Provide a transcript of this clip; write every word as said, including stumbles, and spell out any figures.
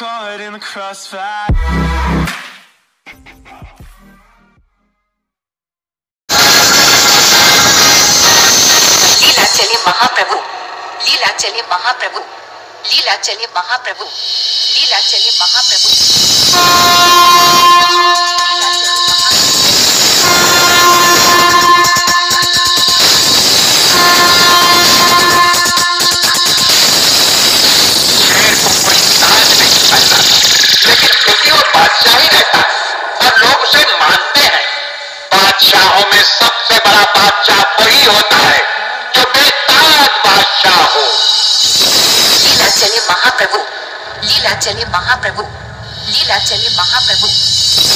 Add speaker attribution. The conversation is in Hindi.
Speaker 1: caught in the crossfire.
Speaker 2: लीलाचले महाप्रभु, लीलाचले महाप्रभु, लीलाचले महाप्रभु, लीलाचले महाप्रभु,
Speaker 3: बादशाही रहता है और लोग उसे मानते हैं। बादशाहों में सबसे बड़ा बादशाह वही होता है जो बेताज बादशाह हो।
Speaker 2: लीलाचले महाप्रभु, लीलाचले महाप्रभु, लीलाचले महाप्रभु।